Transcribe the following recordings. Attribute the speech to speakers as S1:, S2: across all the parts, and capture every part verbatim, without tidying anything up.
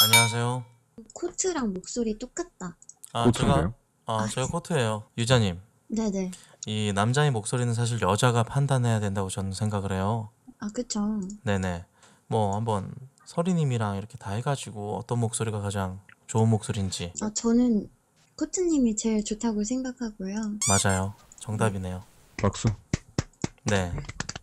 S1: 안녕하세요.
S2: 코트랑 목소리 똑같다.
S1: 아, 제가
S3: 코트인가요?
S1: 아, 제가 코트예요. 유자님.
S2: 네네.
S1: 이 남자의 목소리는 사실 여자가 판단해야 된다고 저는 생각을 해요.
S2: 아, 그쵸.
S1: 네네. 뭐 한번 서리님이랑 이렇게 다 해가지고 어떤 목소리가 가장 좋은 목소리인지.
S2: 아, 저는 코트님이 제일 좋다고 생각하고요.
S1: 맞아요. 정답이네요.
S3: 박수.
S1: 네.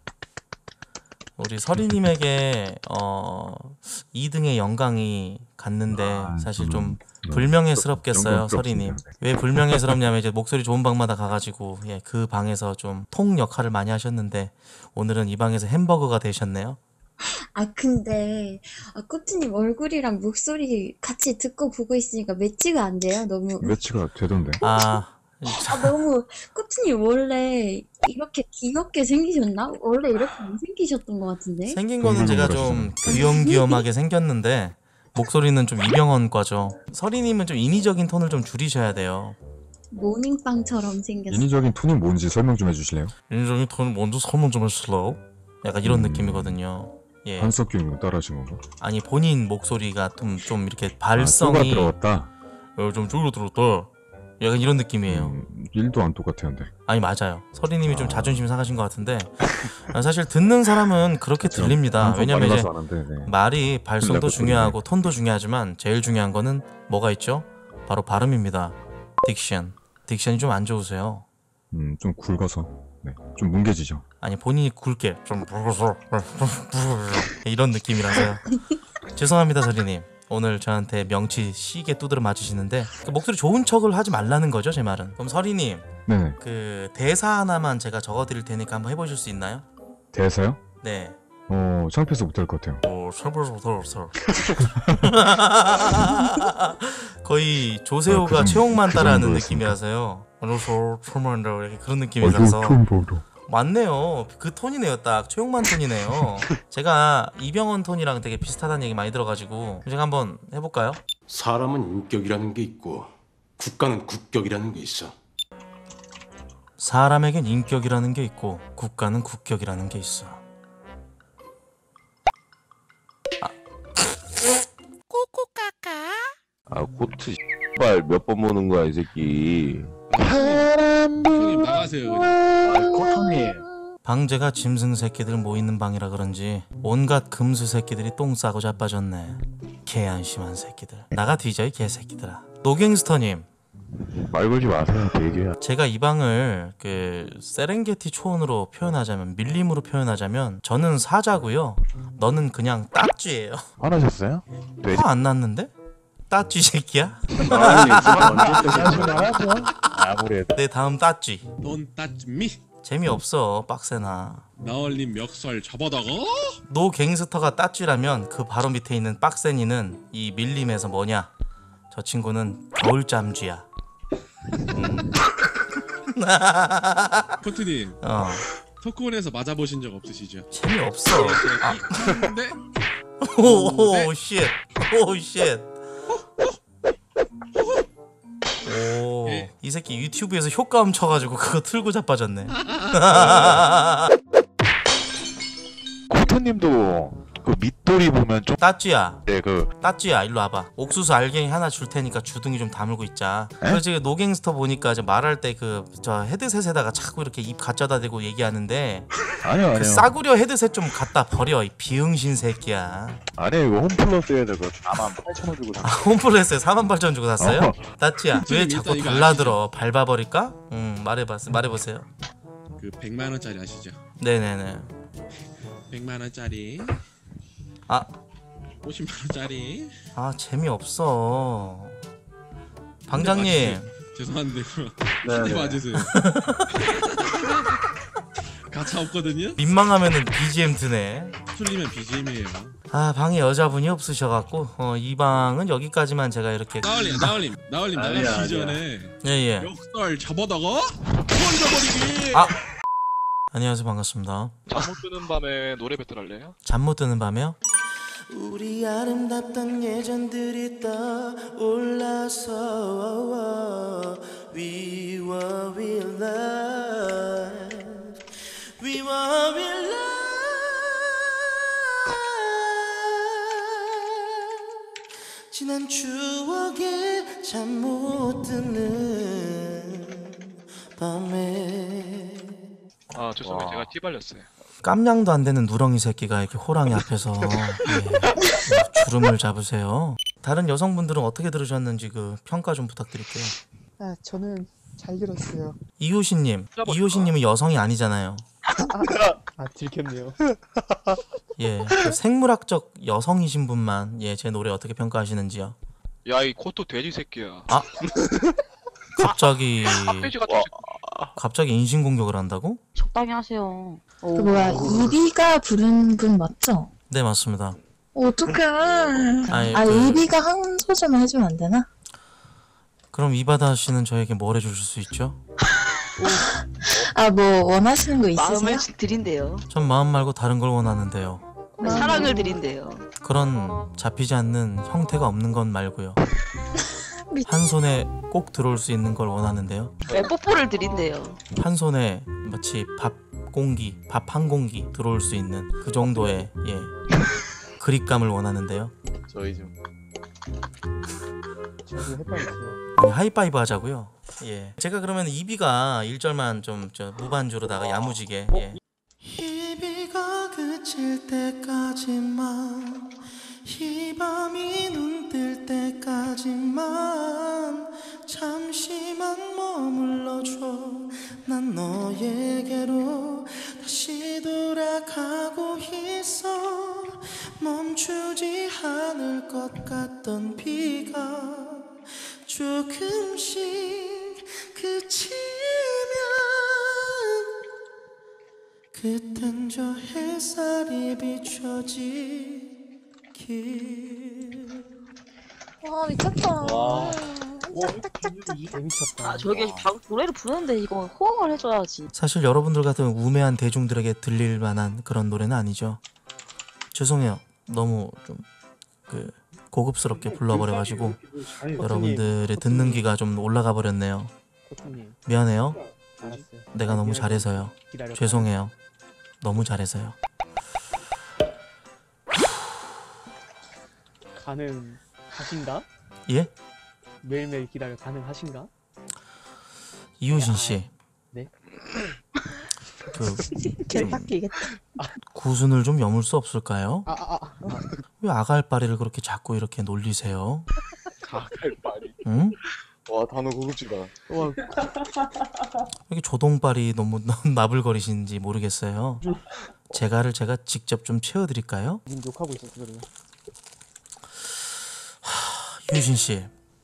S1: 우리 서리님에게 어 이 등의 영광이 갔는데
S3: 아,
S1: 사실
S3: 저는
S1: 좀
S3: 너무
S1: 불명예스럽겠어요,
S3: 영광
S1: 서리님.
S3: 부럽습니다.
S1: 왜 불명예스럽냐면 이제 목소리 좋은 방마다 가가지고 예, 그 방에서 좀 통 역할을 많이 하셨는데 오늘은 이 방에서 햄버거가 되셨네요.
S2: 아, 근데, 아, 코트님 얼굴이랑 목소리 같이 듣고 보고 있으니까 매치가 안 돼요? 너무.
S3: 매치가 되던데.
S1: 아,
S2: 아, 너무, 코트님 원래 이렇게 귀엽게 생기셨나? 원래 이렇게 안 생기셨던 것 같은데?
S1: 생긴 거는 제가 좀 귀염귀염하게 생겼는데 목소리는 좀 이병헌 과죠. 서리님은 좀 인위적인 톤을 좀 줄이셔야 돼요.
S2: 모닝빵처럼 생겼어.
S3: 인위적인 톤이 뭔지 설명 좀 해주실래요?
S1: 인위적인 톤을 먼저 설명 좀 해주실래요? 약간 이런
S3: 음.
S1: 느낌이거든요. 예.
S3: 한석규 따라하신 건가?
S1: 아니 본인 목소리가 좀, 좀 이렇게
S3: 아, 가
S1: 발성이
S3: 들어갔다.
S1: 어, 좀 줄어들었다. 약간 이런 느낌이에요.
S3: 음, 일도 안 똑같았는데.
S1: 아니 맞아요. 서리님이 좀
S3: 아.
S1: 자존심 상하신 것 같은데 아, 사실 듣는 사람은 그렇게
S3: 제가
S1: 들립니다.
S3: 방송
S1: 왜냐면
S3: 많이
S1: 이제
S3: 가서 아는데, 네.
S1: 말이 발성도
S3: 틀려도
S1: 중요하고 톤도 중요하지만 제일 중요한 거는 뭐가 있죠? 바로 발음입니다. 딕션. 딕션이 좀 안 좋으세요.
S3: 음, 좀 굵어서, 네, 좀 뭉개지죠.
S1: 아니 본인이 굵게 좀 굵어서 이런 느낌이라서요. 죄송합니다 서리님. 오늘 저한테 명치 시게 두드려 맞으시는데 그 목소리 좋은 척을 하지 말라는 거죠 제 말은. 그럼 서리님
S3: 네네.
S1: 그 대사 하나만 제가 적어드릴 테니까 한번 해보실 수 있나요?
S3: 대사요?
S1: 네.
S3: 어, 창피해서 못할 것 같아요.
S1: 어, 설벌설벌설. 거의 조세호가
S3: 아, 그 정-
S1: 최홍만
S3: 그
S1: 따라하는
S3: 정도였습니까?
S1: 느낌이라서요. 안녕하세요, 최홍만이라고 이렇게 그런
S3: 어,
S1: 느낌이라서.
S3: 처음 보도.
S1: 맞네요. 그 톤이네요. 딱 최홍만 톤이네요. 제가 이병헌 톤이랑 되게 비슷하다는 얘기 많이 들어가지고 제가 한번 해볼까요?
S4: 사람은 인격이라는 게 있고 국가는 국격이라는 게 있어.
S1: 사람에겐 인격이라는 게 있고 국가는 국격이라는 게 있어.
S5: 아 코트 씨발 몇 번 보는 거야 이 새끼.
S6: 형님 나가세요 그냥.
S7: 코토님
S1: 방제가 짐승 새끼들 모이는 방이라 그런지 온갖 금수 새끼들이 똥 싸고 자빠졌네. 개 안심한 새끼들. 나가 뒤져 이 개새끼들아. 노갱스터님,
S5: 말 걸지 마세요 되게야.
S1: 제가 이 방을 그 세렝게티 초원으로 표현하자면, 밀림으로 표현하자면 저는 사자고요. 너는 그냥 따쥐예요.
S5: 화나셨어요? 돼지.
S1: 화 안 났는데? 따쥐 새끼야?
S7: 아니 언제 말하죠?
S5: 아무래도
S1: 내 다음 따쥐.
S6: Don't touch me.
S1: 재미없어 빡세나.
S6: 나얼님 멱살 잡아다가
S1: 노 갱스터가 따쥐라면 그 바로 밑에 있는 빡센이는 이 밀림에서 뭐냐? 저 친구는 겨울잠쥐야. 음.
S6: 코트님
S1: 어,
S6: 토크온에서 맞아보신 적 없으시죠?
S1: 재미없어. 아,
S6: 네?
S1: 오오 쉣. 오 쉣. 오,
S6: 예.
S1: 이 새끼 유튜브에서 효과음 쳐가지고 그거 틀고 자빠졌네.
S5: 코트님도 그 밑돌이 보면 좀
S1: 따쥐야,
S5: 네, 그
S1: 따쥐야, 일로 와봐. 옥수수 알갱이 하나 줄 테니까 주둥이 좀 다물고 있자.
S5: 에?
S1: 그래서 지금 노갱스터 보니까 이제 말할 때 그 저 헤드셋에다가 자꾸 이렇게 입 갖다다 대고 얘기하는데
S5: 아니요 아니요
S1: 그 싸구려 헤드셋 좀 갖다 버려 이 비응신 새끼야.
S5: 아니요 이거 홈플러스에서 그 사만 팔천 원 주고 샀.
S1: 아, 홈플러스에 사만 팔천 원 주고 샀어요?
S5: 어.
S1: 따쥐야, 왜
S6: 일단
S1: 자꾸
S6: 이거
S1: 발라들어? 밟아버릴까? 응, 말해봐, 말해보세요.
S6: 그 백만 원짜리 아시죠?
S1: 네네네.
S6: 백만 원짜리
S1: 아,
S6: 오십만 원짜리
S1: 아 재미없어. 방장님,
S6: 죄송한데 그럼
S7: 네,
S6: 네,
S7: 네.
S6: 맞으세요. 가차 없거든요?
S1: 민망하면은 비지엠 드네.
S6: 틀리면 비지엠이에요.
S1: 아, 방에 여자분이 없으셔갖고 어, 이 방은 여기까지만 제가 이렇게.
S6: 나얼님 나얼님 나얼님
S7: 아니야,
S6: 나가시기
S7: 아니야.
S6: 전에
S1: 예예.
S6: 멱살 잡아다가 던져버리기.
S1: 아, 안녕하세요, 반갑습니다.
S8: 잠 못 드는 밤에 노래 배틀 할래요?
S1: 잠 못 드는 밤에요? 우리 아름답던 예전들이 떠올라서 We were real love We were real love 지난 추억에 잠 못 드는 밤에.
S8: 아 죄송해요. 제가 찌발렸어요.
S1: 깜냥도 안 되는 누렁이 새끼가 이렇게 호랑이 앞에서 예, 주름을 잡으세요. 다른 여성분들은 어떻게 들으셨는지 그 평가 좀 부탁드릴게요.
S7: 아, 저는 잘 들었어요.
S1: 이효신님, 이효신님은 여성이 아니잖아요.
S7: 아, 들켰네요.
S1: 예, 그 생물학적 여성이신 분만 예, 제 노래 어떻게 평가하시는지요?
S8: 야 이 코토 돼지 새끼야.
S1: 아, 갑자기
S8: 돼지 같은 새끼.
S1: 갑자기 인신 공격을 한다고?
S9: 적당히 하세요.
S2: 그 뭐야 이비가 부른 분 맞죠?
S1: 네, 맞습니다.
S2: 어떡해.
S1: 아니,
S2: 아
S1: 그-
S2: 이비가 한 소절만 해주면 안 되나?
S1: 그럼 이바다 씨는 저에게 뭘 해주실 수 있죠?
S2: 아 뭐 원하시는 거 있으세요?
S9: 마음을 드린대요.
S1: 전 마음 말고 다른 걸 원하는데요.
S9: 사랑을 드린대요.
S1: 그런 잡히지 않는 형태가 없는 건 말고요. 한 손에 꼭 들어올 수 있는 걸 원하는데요.
S9: 왜 뽀뽀를 드린대요.
S1: 한 손에 마치 밥 공기, 밥 한 공기 들어올 수 있는 그 정도의 예 그립감을 원하는데요.
S5: 저희 좀
S7: 저도 해봐야겠어요.
S1: 아니, 하이파이브 하자고요. 예. 제가 그러면 이비가 일 절만 좀 저 무반주로다가 야무지게. 예. 이비가 그칠 때까지만 이 밤이 눈 뜰 때까지만 잠시만 머물러줘. 난 너에게로 다시 돌아가고 있어. 멈추지 않을 것 같던 비가 조금씩 그치면 그땐 저 햇살이 비춰지길.
S2: 와 미쳤다.
S7: 재밌었다.
S9: 아 저기 방 노래를 부르는데 이거 호응을 해줘야지.
S1: 사실 여러분들 같은 우매한 대중들에게 들릴 만한 그런 노래는 아니죠. 죄송해요. 너무 좀 그 고급스럽게 불러버려가지고 여러분들의 듣는 귀가 좀 올라가 버렸네요.
S7: 코트님,
S1: 미안해요.
S7: 알았어요.
S1: 내가 너무 잘해서요.
S7: 기다려.
S1: 죄송해요. 너무 잘해서요.
S7: 가능하신가?
S1: 예?
S7: 매일매일 기다려 가능하신가?
S1: 이효신 씨.
S7: 네?
S1: 그
S2: 계속 바뀌겠다.
S1: 구순을 좀 여물 수 없을까요?
S7: 아, 아, 아.
S1: 왜 아갈바리를 그렇게 자꾸 이렇게 놀리세요?
S5: 가갈바리.
S1: 응?
S5: 와 단어 고급지다.
S7: 와,
S1: 여기 조동발이 너무 나불거리시는지 모르겠어요. 제가를 제가 직접 좀 채워드릴까요?
S7: 님 욕하고 있었어 그래요.
S1: 이효신 씨.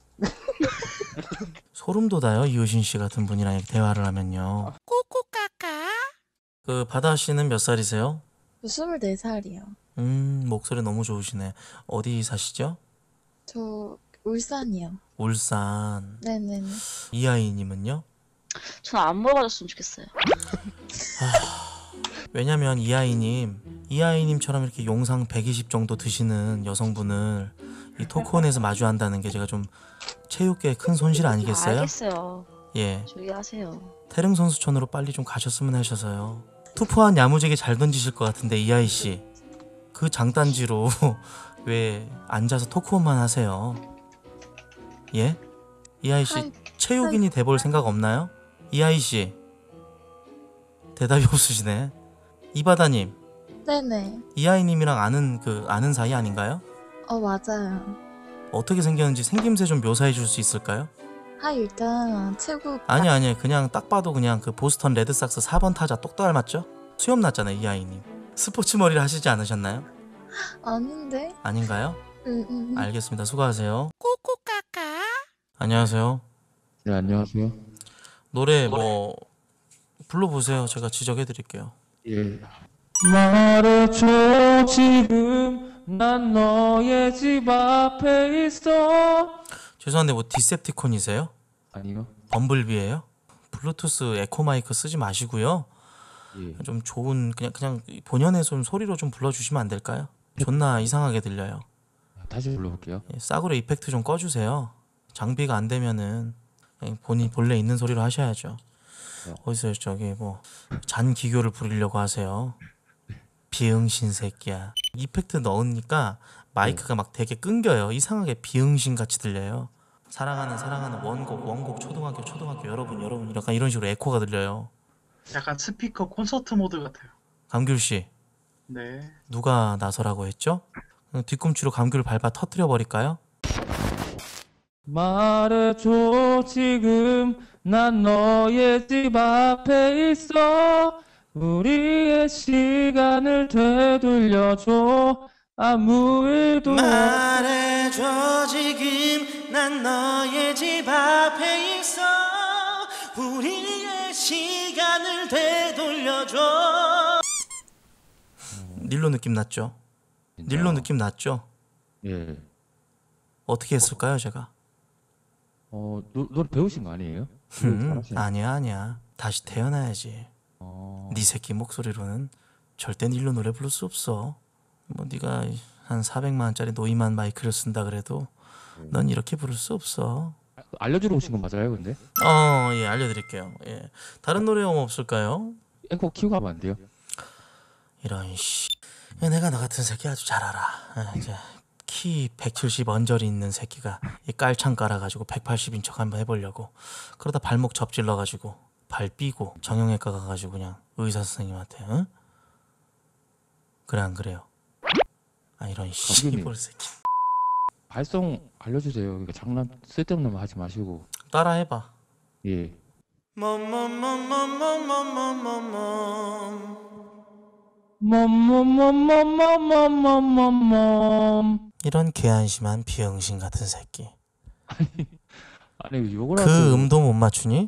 S1: 소름 돋아요. 이효신 씨 같은 분이랑 이렇게 대화를 하면요. 그 바다 씨는 몇 살이세요?
S2: 스물네 살이요.
S1: 음, 목소리 너무 좋으시네. 어디 사시죠?
S2: 저 울산이요.
S1: 울산.
S2: 네네네.
S1: 이하이님은요?
S9: 전 안 물어봐줬으면 좋겠어요.
S1: 왜냐면 이하이님, 이하이님처럼 이렇게 용상 백이십 정도 드시는 여성분을 이 토크온에서 마주한다는 게 제가 좀 체육계에 큰 손실 아니겠어요?
S9: 알겠어요.
S1: 예.
S9: 조용히 하세요.
S1: 태릉 선수촌으로 빨리 좀 가셨으면 하셔서요. 투포한 야무지게 잘 던지실 것 같은데 이하이 씨, 그 장단지로 왜 앉아서 토크온만 하세요? 예? 이하이 씨
S2: 하이,
S1: 체육인이 돼볼 생각 없나요? 이하이 씨 대답이 없으시네. 이바다님,
S2: 네네.
S1: 이하이님이랑 아는 그 아는 사이 아닌가요?
S2: 어 맞아요.
S1: 어떻게 생겼는지 생김새 좀 묘사해 줄 수 있을까요?
S2: 아 일단 체구
S1: 아니 아니 그냥 딱 봐도 그냥 그 보스턴 레드삭스 사 번 타자 똑 닮았죠? 수염 났잖아요 이하이님. 스포츠 머리를 하시지 않으셨나요?
S2: 아닌데?
S1: 아닌가요?
S2: 응, 응, 응.
S1: 알겠습니다. 수고하세요. 꼬꼬까까. 안녕하세요.
S5: 네 안녕하세요.
S1: 노래 뭐 불러보세요. 제가 지적해드릴게요.
S5: 예.
S7: 말해줘 지금 난 너의 집 앞에 있어.
S1: 죄송한데 뭐 디셉티콘이세요?
S5: 아니요.
S1: 범블비예요? 블루투스 에코 마이크 쓰지 마시고요.
S5: 예.
S1: 좀 좋은 그냥 그냥 본연의 좀 소리로 좀 불러주시면 안 될까요? 존나 이상하게 들려요.
S5: 다시 불러볼게요.
S1: 예, 싸구려 이펙트 좀 꺼주세요. 장비가 안 되면은 그냥 본인 본래 있는 소리로 하셔야죠. 어디서 저기 뭐 잔기교를 부리려고 하세요. 비응신 새끼야. 이펙트 넣으니까 마이크가 막 되게 끊겨요. 이상하게 비응신 같이 들려요. 사랑하는 사랑하는 원곡 원곡 초등학교 초등학교 여러분 여러분 약간 이런 식으로 에코가 들려요.
S10: 약간 스피커 콘서트 모드 같아요.
S1: 감귤 씨
S10: 네.
S1: 누가 나서라고 했죠? 뒤꿈치로 감귤을 밟아 터뜨려 버릴까요?
S7: 말해줘 지금 난 너의 집 앞에 있어 우리의 시간을 되돌려줘 아무 일도
S1: 말해줘 지금 난 너의 집 앞에 있어 우리의 시간을 되돌려줘. 닐로 느낌 났죠? 닐로 느낌 났죠?
S11: 예.
S1: 어떻게 했을까요 제가?
S11: 어, 노, 노래 배우신 거 아니에요?
S1: 음, 아니야 아니야 다시 태어나야지.
S11: 어...
S1: 네 새끼 목소리로는 절대 닐로 노래 부를 수 없어. 뭐 네가 한 사백만 원짜리 노이만 마이크를 쓴다 그래도 넌 이렇게 부를 수 없어.
S11: 알려주러 오신 건 맞아요, 근데?
S1: 어, 예, 알려드릴게요. 예, 다른 노래 뭐 없을까요?
S11: 앵커 키우고 하면 안 돼요?
S1: 이런 씨, 내가 너 같은 새끼 아주 잘 알아. 아, 이제 키 백칠십 언저리 있는 새끼가 이 깔창 깔아가지고 백팔십인 척 한번 해보려고 그러다 발목 접질러가지고 발 삐고 정형외과 가가지고 그냥 의사 선생님한테 응? 그래 안 그래요? 아 이런 씨볼 새끼.
S11: 발성 알려주세요. 그러니까 장난 쓸데없는 거 하지 마시고.
S1: 따라 해봐.
S11: 예.
S7: 멈멈멈멈멈멈멈멈멈
S1: 이런 개안심한 비응신 같은 새끼.
S11: 아니 욕을
S1: 그 음도 못 맞추니?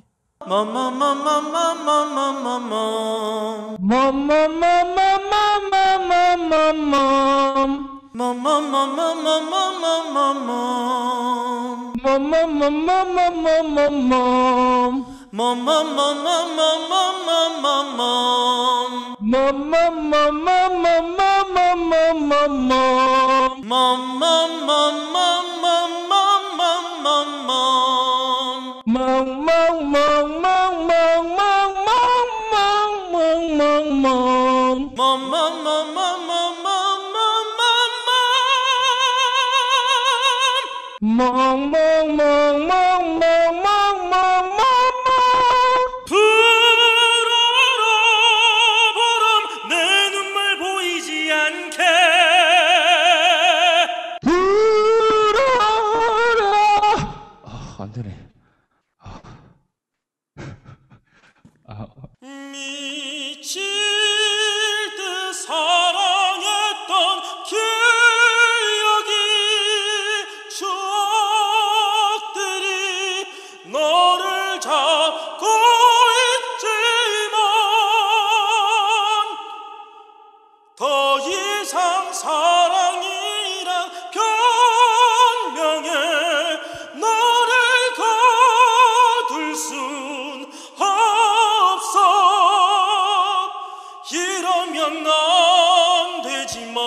S1: 불어라 내 눈물 보이지 않게 불어라.
S11: 아, 안 되네. 아. 아.
S1: 미칠 듯 사랑했던 기억이 추억들이 너를 잡고 있지만 더 이상 사랑이란 변명에 너를 거둘 순 없어. 이러면 안 되지만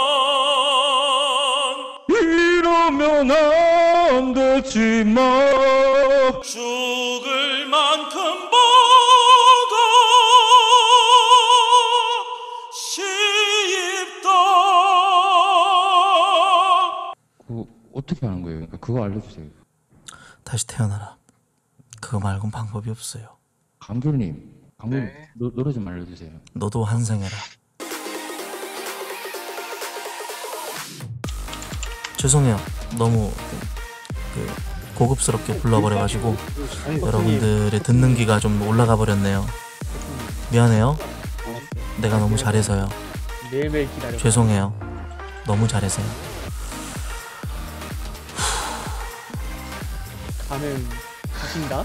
S7: 이러면 안 되지만
S1: 죽을 만큼 보고 싶다.
S11: 그 어떻게 하는 거예요? 그러니까 그거 알려주세요.
S1: 다시 태어나라. 그거 말곤 방법이 없어요.
S11: 감귤님, 감귤
S10: 네.
S11: 노, 노래 좀 알려주세요.
S1: 너도 환생해라. 죄송해요. 너무 그, 그 고급스럽게 불러버려가지고 여러분들의 듣는 귀가 좀 올라가 버렸네요. 미안해요. 내가 너무 잘해서요.
S7: 매일매일 기다려.
S1: 죄송해요. 너무 잘해서요.
S7: 가는 가신다?